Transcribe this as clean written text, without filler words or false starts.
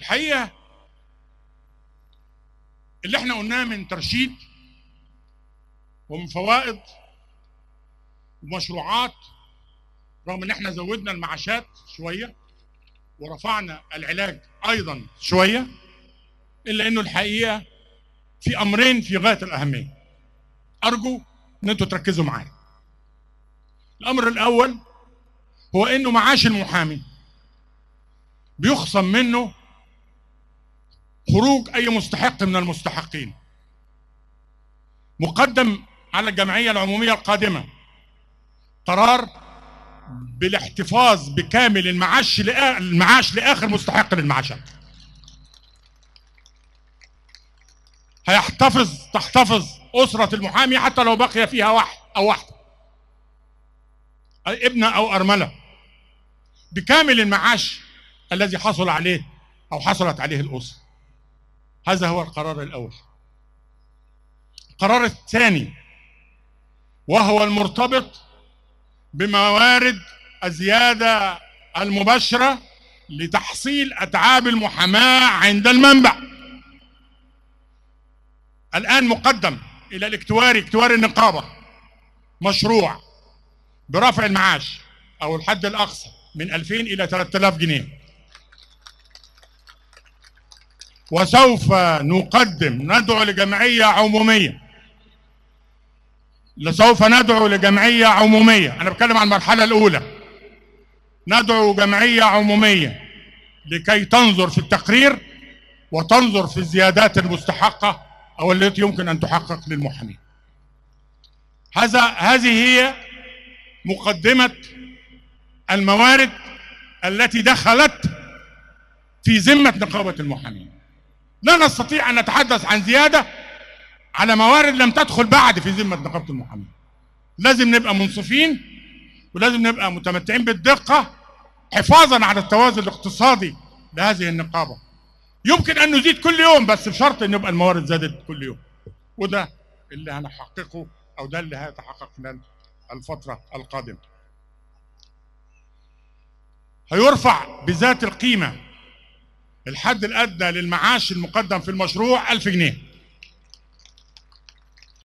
الحقيقه اللي احنا قلناه من ترشيد ومن فوائد ومشروعات، رغم ان احنا زودنا المعاشات شويه ورفعنا العلاج ايضا شويه، الا انه الحقيقه في امرين في غايه الاهميه ارجو ان انتم تركزوا معايا. الامر الاول هو انه معاش المحامي بيخصم منه خروج اي مستحق من المستحقين. مقدم على الجمعيه العموميه القادمه قرار بالاحتفاظ بكامل المعاش لاخر مستحق للمعاشات. تحتفظ اسره المحامي حتى لو بقي فيها واحد او واحده، ابنه او ارمله، بكامل المعاش الذي حصل عليه او حصلت عليه الاسره. هذا هو القرار الاول. القرار الثاني وهو المرتبط بموارد الزياده المباشره لتحصيل اتعاب المحاماه عند المنبع. الان مقدم الى اكتواري النقابه مشروع برفع المعاش او الحد الاقصى من 2000 الى 3000 جنيه، وسوف ندعو لجمعيه عموميه. انا بتكلم عن المرحله الاولى. ندعو جمعيه عموميه لكي تنظر في التقرير وتنظر في الزيادات المستحقه او التي يمكن ان تحقق للمحامين. هذه هي مقدمه الموارد التي دخلت في ذمه نقابه المحامين. لا نستطيع ان نتحدث عن زياده على موارد لم تدخل بعد في ذمه نقابه المحامين. لازم نبقى منصفين ولازم نبقى متمتعين بالدقه حفاظا على التوازن الاقتصادي لهذه النقابه. يمكن ان نزيد كل يوم بس بشرط ان يبقى الموارد زادت كل يوم، وده اللي هنحققه او ده اللي هيتحقق خلال الفتره القادمه. هيرفع بذات القيمه الحد الادنى للمعاش المقدم في المشروع 1000 جنيه.